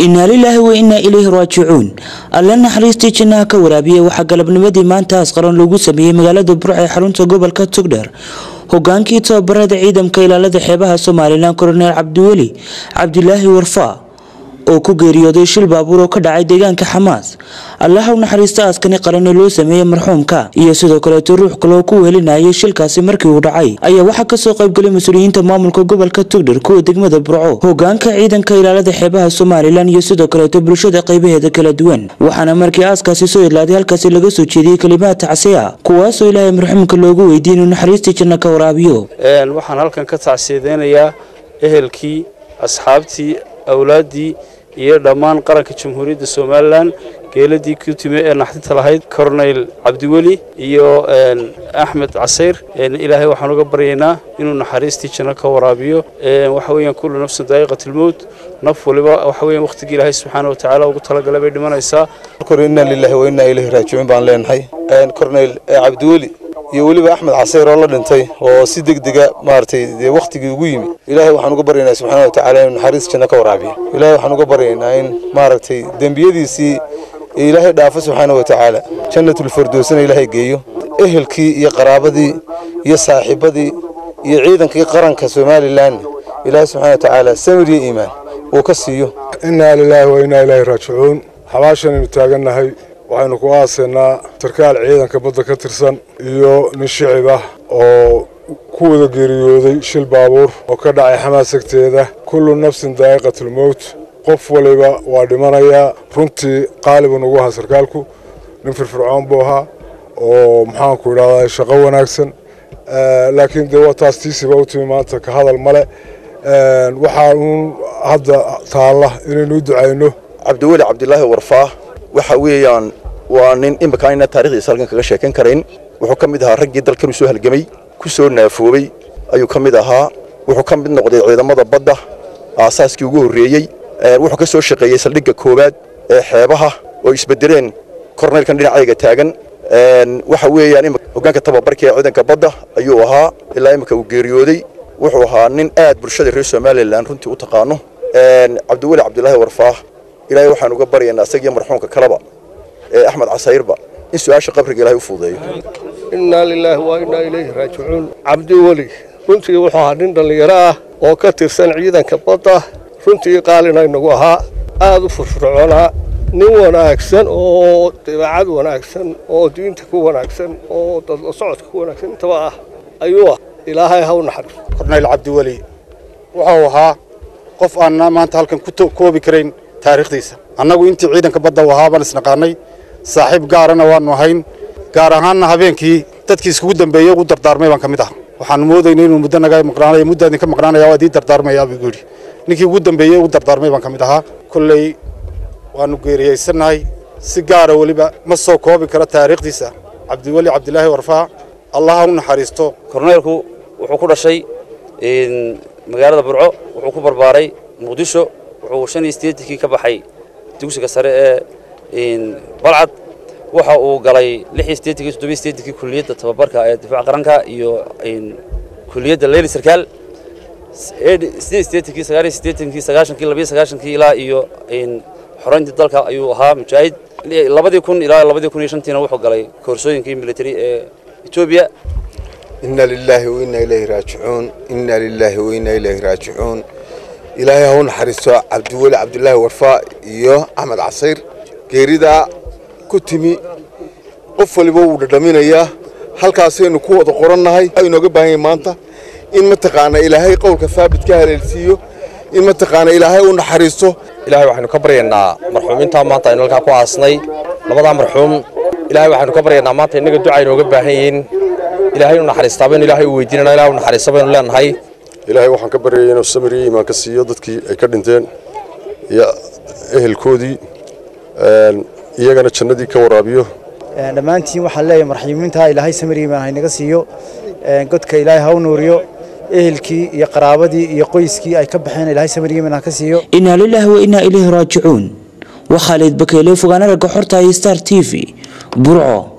إنا لله وإنا إليه راجعون. الله نحريستي جناها كورابية وحق لبنمدي مانتا أسقران لوغو سميه مغالة برعي حرونتا قبل كاتوغدر هوغانكي توبراد عيدم كيلالة حيبها سوماليلان كورنيل عبدولي عبد الله ورفا oo ku geeriyooday shil baabuur oo ka dhacay deegaanka Xamaas. Allah u naxariista askani qaran loo sameeyay marxuumka iyo sidoo kale ruux kale ku welinayay shilkaasi markii uu dhacay ayaa waxa ka soo qayb galay mas'uuliyiinta maamulka gobolka Togdheer kuwa degmada Burco hoggaanka ciidanka ilaalada xeebaha Soomaaliland iyo sidoo kale bulshada qaybaheeda kala duwan waxaana markii aaskaasi soo ilaaday halkaasi laga soo jeediyay kalimaad tacsiya kuwaas oo Ilaahay marxuumka loogu weydiinay naxariista janno ka waraabiyo waxaan halkan ka tacsiyeynaya ehelkii asxaabtii awlaadii iyo dhammaan qaranka Jamhuuriyadda Soomaaliland geeladii ku timay ee naxdinta lahayd Colonel Cabdiweli iyo Axmed Casayr Ilaahay waxaan uga baryaynaa inuu naxariistii janno ka waraabiyo waxa weeyaan kullu nafsin daa'iqatul mawt naf waliba waxa weeyaan waqtigii Ilaahay subhanahu wa ta'ala ugu talagalay bay dhimanaysaa inna lillahi wa inna ilayhi raaji'uun baan leenahay Colonel Cabdiweli iyo waliba Axmed Casayr oo la dhintay oo si degdega maartay waqtigii ugu yimi Ilaahay waxaan uga baryaynaa subhanahu wa ta'ala inuu naxariis janno ka waraabiyo Ilaahay waxaan uga baryaynaa in maartay dambiyadiisii Ilaahay dhaafo subhanahu wa ta'ala jannatul firdawsna Ilaahay geeyo ehelkii iyo qaraabadii iyo saaxiibadii iyo ciidankii qaranka Soomaaliland Ilaahay subhanahu wa ta'ala samir iyo iimaan oo ka siiyo inna lillahi wa inna ilayhi raaji'uun xabaashan taaganahay waxaanu ku aasanaa sarkaal ciidanka badda ka tirsan iyo nin shicib ah oo ku wada geeriyooday shil baabuur oo ka dhacay Xamaas agteeda kullu nafsin daa'iqatul mawt qof waliba waa dhimanaya runtii qaaliban ugu ahaa sarkaalku nin firfircoon buu ahaa oo maxaan ku idhahdaa shaqo wanaagsan laakiin dee waa taastiisiba u timi maanta ka hadal male waxaan hadda taalla inaynu u ducayno Cabdiweli Cabdullaahi Warfaa waxa weeyaan waa nin imikaana taariikhdiisa halkan kaga sheekan karayn wuxuu ka mid ahaa raggii dalkan soo halgamay ku soo naafoobay ayuu ka mid ahaa wuxuu ka mid noqday ciidamada badda aasaaskii ugu horeeyay wuxuu ka soo shaqeeyay saldhigga koobaad ee xeebaha oo isbedeleen korneelkan dhinacayga taagan waxa weeyaan hoggaanka tababarka ee ciidanka badda ayuu ahaa ilaa imika uu geeriyooday wuxuu ahaa nin aad bulshada reer Soomaaliland runtii u taqaano Cabdiweli Cabdullaahi Warfaa Ilaahay waxaan uga baryaynaa asagiyo marxuumka kalaba Axmed Casayrba in su'aasha qabriga Ilaahay u fuudeeyo inna lillahi wa inna ilayhi raaji'uun Cabdiweli runtii wuxuu ahaa nin dhalinyaro ah oo ka tirsan ciidanka badda runtii qaalina inagu ahaa aad u firfircoonaa nin wanaagsan oo dabeecad wanaagsan oo diinta ku wanaagsan oo dad socodka ku wanaagsan intaba ah ayuu Ilaahay ha u naxariisto Colonel Cabdiweli wuxuu ahaa qof aan maanta halkan ku koobi karayn taariikhdiisa annagu intii ciidanka badda wahaabaan isnaqaanay saaxiib gaarana waanu ahayn gaar ahaan habeenkii dadkii isku dambeeyay ugu dardaarmay baan kamid ah waxaan moodaynay inuu muddo naga maqnaanayo muddadan ka maqnaanayo waa idin dardaarmaya buu yiri ninkii ugu dambeeyay ugu dardaarmay baan kamid ahaa kullay waanu geeriyeysanahay si gaar ah waliba ma soo koobi karo taariikhdiisa Cabdiweli Cabdullaahi Warfaa Allah ha u naxariisto korneelku wuxuu ku dhashay magaalada Burco wuxuu ku barbaaray Muqdisho wuxuu 5 ka baxay dugsiga sare ee Balcad waxa uu galay 6 7 kulliyadda tababarka ee difaaca qaranka iyo kulliyadda Leyli Sarkaal 8 9 ilaa iyo xoreynta dalka ayuu ahaa mujaahid 2000 ilaa 2005 wuxuu galay koorsooyinkii military ee Ethiopia inna lillahi wa inna ilayhi raaji'uun inna lillahi wa inna ilayhi raaji'uun Ilaahay ha u naxariisto Cabdiweli Cabdullaahi Warfaa iyo Axmed Casayr geerida ku timi qof waliba uu dhadhaminaya halkaasaynu ku wada qorannahay aynu uga baahan yahay maanta in ma taqaana Ilaahay qowlka saabit ka haleelsiiyo in ma taqaana Ilaahay u naxariisto Ilaahay waxaanu ka baryaynaa marxuuminta maanta aynu halka ku aasnay labada marxuum Ilaahay waxaanu ka baryaynaa maanta inaga duca aynu uga baahan yihiin Ilaahay u naxariisto baan Ilaahay u weydiinayna Ilaahay u naxariisto baan leenahay Ilaahay waxaan ka baryaynaa inuu samir iyo iimaan ka siiyo dadkii ay ka dhinteen iyo ehelkoodii iyagana jannadii ka waraabiyo dhamaantiin waxaan leeyahay marxuuminta Ilaahay samir iyo iimaan haynaga siiyo godka Ilaahay ha u nuuriyo ehelkii iyo qaraabadii iyo qoyskii ay ka baxeen Ilaahay samir iyo iimaan ka siiyo inna lillahi wa inna ilayhi raaji'uun wa Khalid Bakeele fogaana raga xorta Star TV Burco.